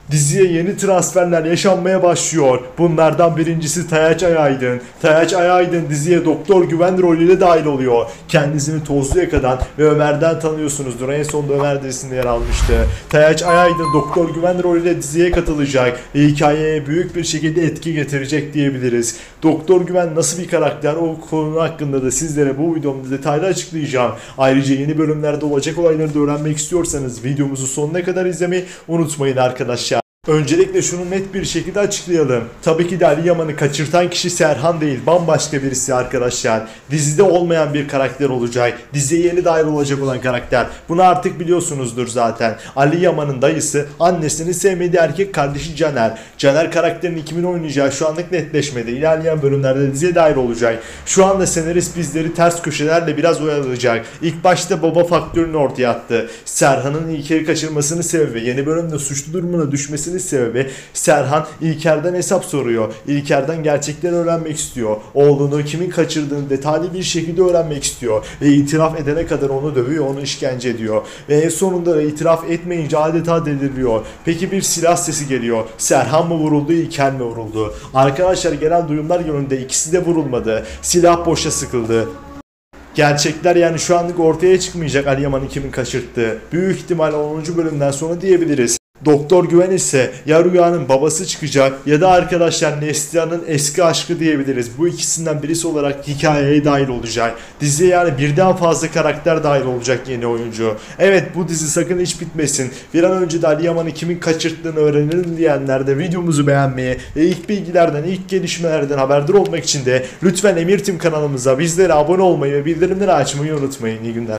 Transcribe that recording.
Diziye yeni transferler yaşanmaya başlıyor. Bunlardan birincisi Tayaç Ayaydın. Tayaç Ayaydın diziye Doktor Güven rolüyle dahil oluyor. Kendisini Tozlu Yaka'dan ve Ömer'den tanıyorsunuzdur. En sonunda Ömer dizisinde yer almıştı. Tayaç Ayaydın Doktor Güven rolüyle diziye katılacak ve hikayeye büyük bir şekilde etki getirecek diyebiliriz. Doktor Güven nasıl bir karakter, o konu hakkında da sizlere bu videomda detaylı açıklayacağım. Ayrıca yeni bölümlerde olacak olayları da öğrenmek istiyorsanız videomuzu sonuna kadar izlemeyi unutmayın arkadaşlar. Öncelikle şunu net bir şekilde açıklayalım. Tabii ki de Ali Yaman'ı kaçırtan kişi Serhan değil, bambaşka birisi arkadaşlar. Dizide olmayan bir karakter olacak. Diziye yeni dahil olacak olan karakter. Bunu artık biliyorsunuzdur zaten. Ali Yaman'ın dayısı, annesini sevmediği erkek kardeşi Caner. Caner karakterinin kimin oynayacağı şu anlık netleşmedi. İlerleyen bölümlerde diziye dahil olacak. Şu anda senarist bizleri ters köşelerle biraz oyalayacak. İlk başta baba faktörünü ortaya attı. Serhan'ın İlker'i kaçırmasının sebebi, yeni bölümde suçlu durumuna düşmesini sebebi Serhan İlker'den hesap soruyor. İlker'den gerçekleri öğrenmek istiyor. Oğlunu kimin kaçırdığını detaylı bir şekilde öğrenmek istiyor. Ve itiraf edene kadar onu dövüyor, onu işkence ediyor. Ve en sonunda da itiraf etmeyince adeta deliriyor. Peki bir silah sesi geliyor. Serhan mı vuruldu, İlker mi vuruldu? Arkadaşlar gelen duyumlar yönünde ikisi de vurulmadı. Silah boşa sıkıldı. Gerçekler yani şu anlık ortaya çıkmayacak Ali Yaman'ı kimin kaçırttığı. Büyük ihtimal 10. bölümden sonra diyebiliriz. Doktor Güven ise ya Rüya'nın babası çıkacak ya da arkadaşlar Neslihan'ın eski aşkı diyebiliriz. Bu ikisinden birisi olarak hikayeye dahil olacak. Diziye yani birden fazla karakter dahil olacak yeni oyuncu. Evet, bu dizi sakın hiç bitmesin. Bir an önce de Ali Yaman'ı kimin kaçırttığını öğrenelim diyenler de videomuzu beğenmeyi ve ilk bilgilerden, ilk gelişmelerden haberdar olmak için de lütfen Emir Tim kanalımıza bizlere abone olmayı ve bildirimleri açmayı unutmayın. İyi günler.